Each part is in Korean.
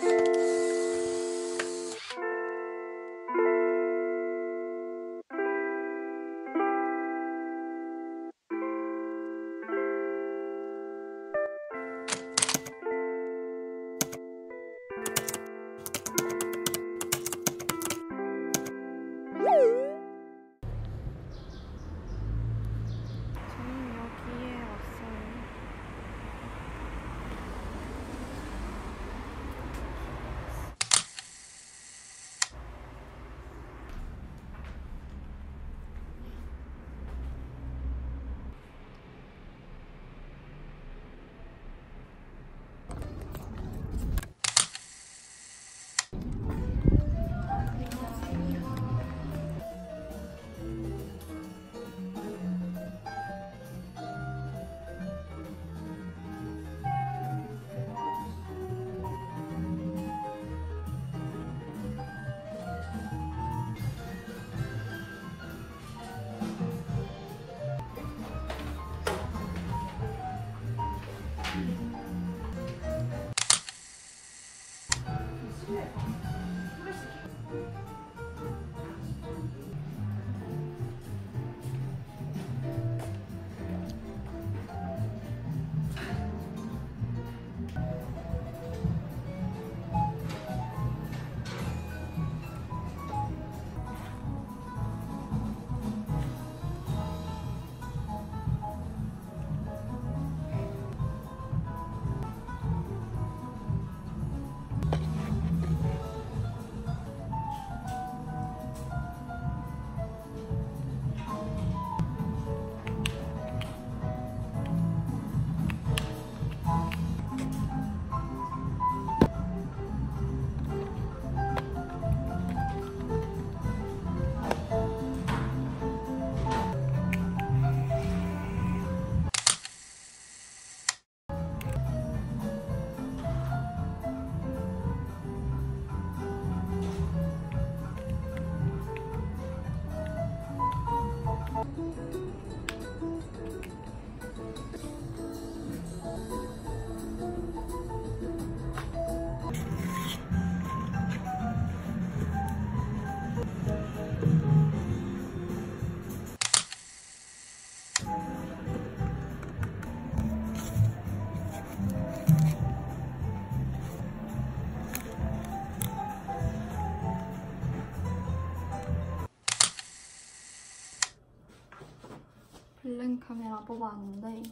필름 카메라 뽑아왔는데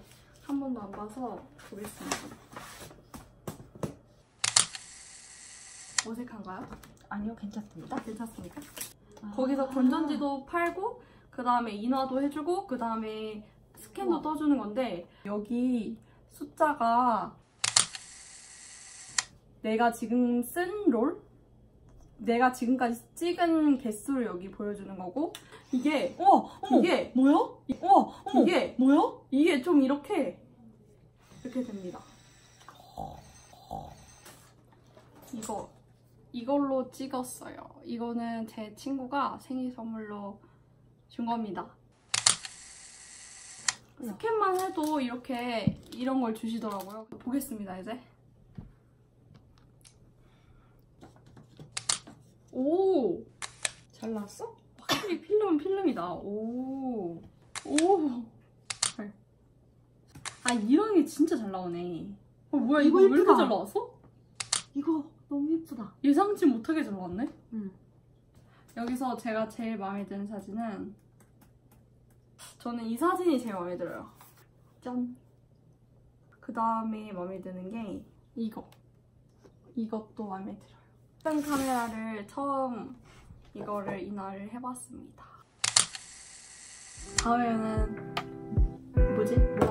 한 번도 안 봐서 보겠습니다. 어색한가요? 아니요, 괜찮습니다. 괜찮습니까? 거기서 건전지도 팔고 그 다음에 인화도 해주고 그 다음에 스캔도 떠주는 건데 여기 숫자가 내가 지금 쓴 롤? 내가 지금까지 찍은 개수를 여기 보여주는 거고 이게 어머, 이게 뭐야? 어머, 이게 뭐야? 이게 좀 이렇게 됩니다. 이걸로 찍었어요. 이거는 제 친구가 생일 선물로 준 겁니다. 스캔만 해도 이렇게 이런 걸 주시더라고요. 보겠습니다, 이제. 오! 잘 나왔어? 확실히 필름은 필름이다. 오! 아, 이런 게 진짜 잘 나오네. 뭐야, 이거 왜 이렇게 잘 나왔어? 이거 너무 예쁘다. 예상치 못하게 잘 나왔네? 응. 여기서 제가 제일 마음에 드는 사진은 저는 이 사진이 제일 마음에 들어요. 짠! 그 다음에 마음에 드는 게 이것도 마음에 들어요. 필름 카메라를 처음 이거를 인화를 해봤습니다. 다음에는 뭐지?